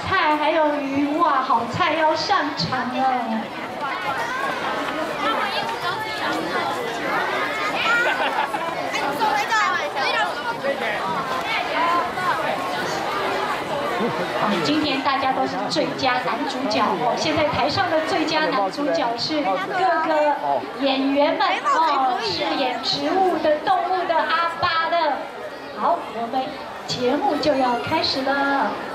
菜还有鱼，哇，好菜要上场了。 今天大家都是最佳男主角哦。现在台上的最佳男主角是各个演员们哦，饰演植物的、动物的、阿巴的。好，我们节目就要开始了。